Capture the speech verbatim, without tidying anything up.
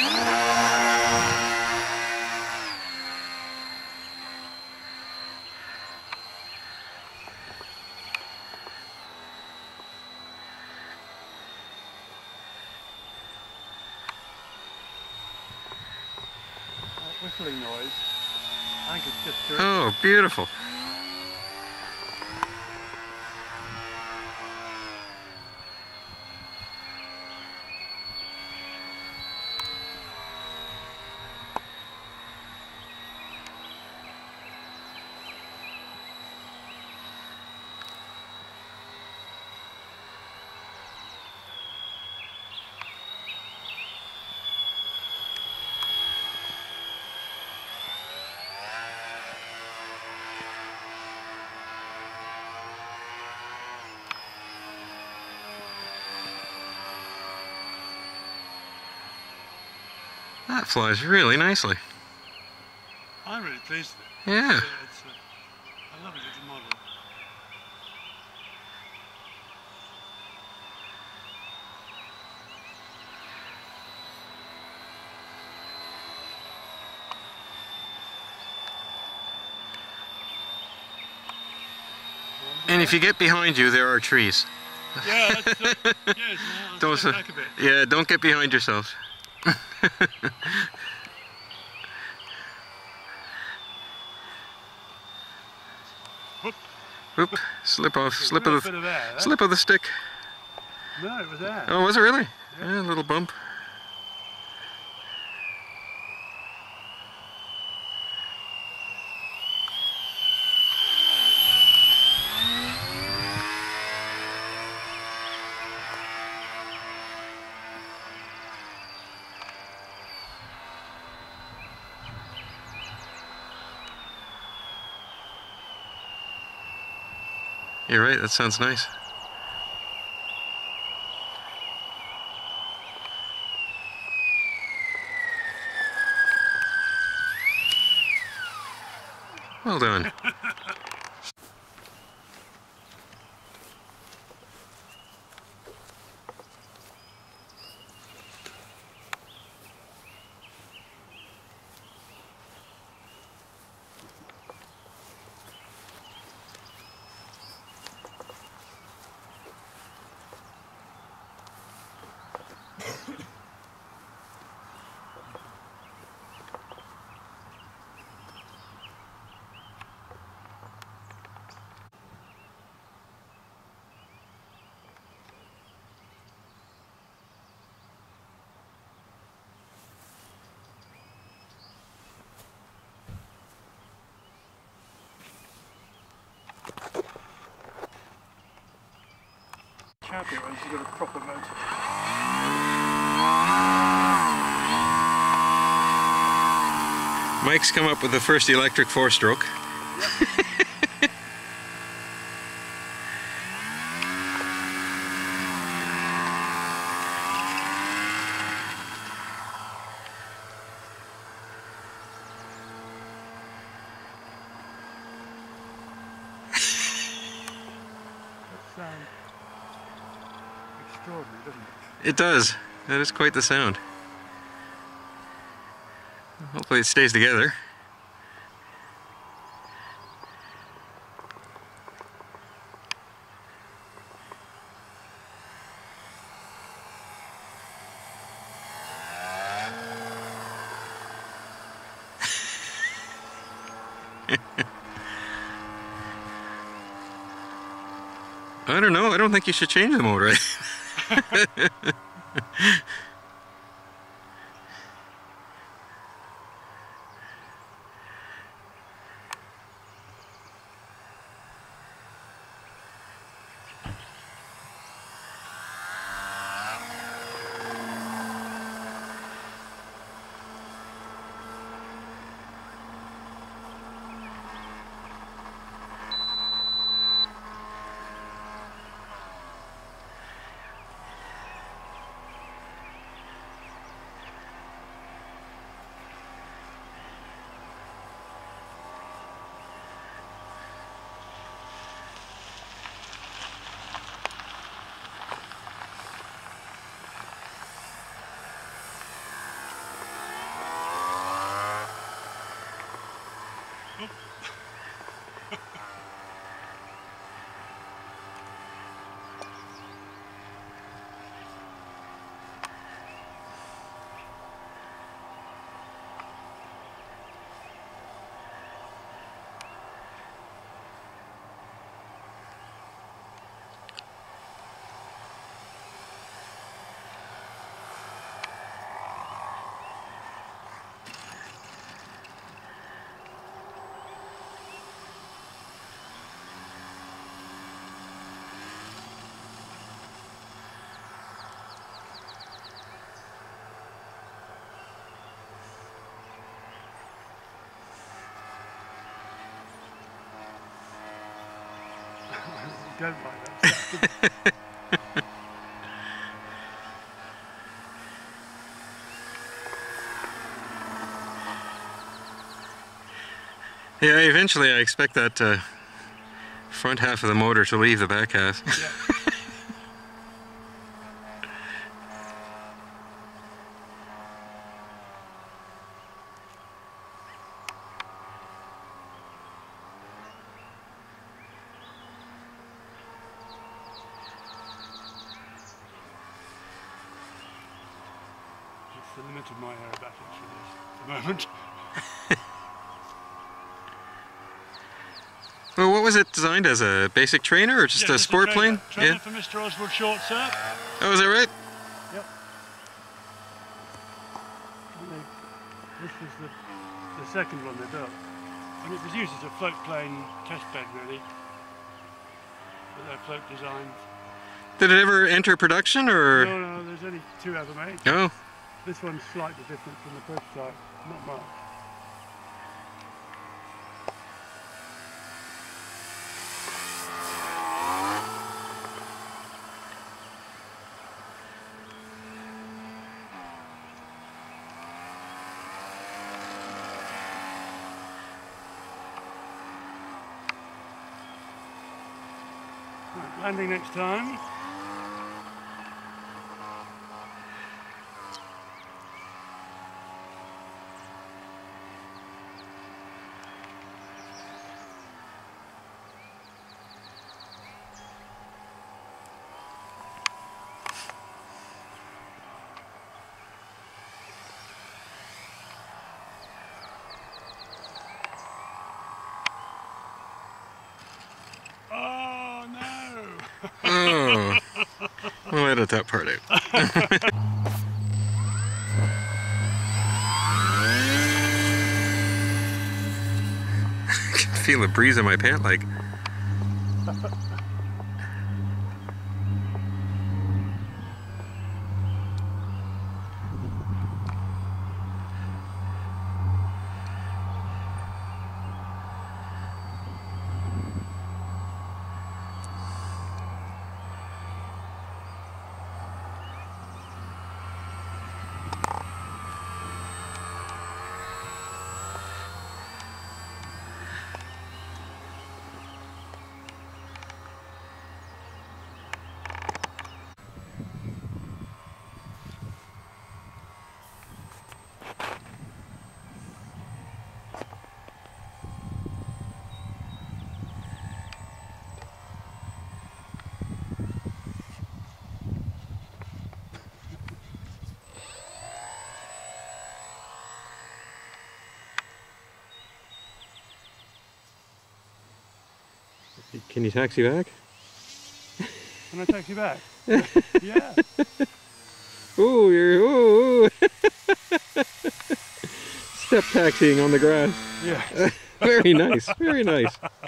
Whistling noise. I think it's just terrific. Oh, beautiful. That flies really nicely. I'm really pleased with it. Yeah. It's, uh, it's a, a lovely little model. And if you get behind you, there are trees. Yeah, that's, uh, yes, I'll don't, step back a bit. Yeah, don't get behind yourselves. Whoop. Whoop, slip off, slip of the, Bit of air, huh? slip of the stick. No, it was air. Oh, was it really? Yeah. Yeah, a little bump. You're right, that sounds nice. Well done. Happier once you've got a proper motor. Mike's come up with the first electric four-stroke. Yep. That sound extraordinary, doesn't it? It does. That is quite the sound. Hopefully it stays together. I don't know. I don't think you should change the motor. don't like that stuff. Yeah, eventually I expect that uh, front half of the motor to leave the back half. Yeah. It's the limit of my aerobatics for this at the moment. Well, what was it designed as? A basic trainer or just Yeah, a sport a trainer, plane? trainer Yeah. for Mister Oswald Short Surf. Oh, is that right? Yep. And they, this was the, the second one they built. And it was used as a float plane test bed, really. With their float designs. Did it ever enter production or? No, no, there's only two ever made. Oh. This one's slightly different from the prototype, not much. Right, landing next time. Oh no! Oh. We'll edit that part out. I can feel a breeze in my pant leg. Can you taxi back? Can I taxi back? Yeah. Ooh, you're ooh, ooh. Step taxiing on the grass. Yeah. Very nice, very nice.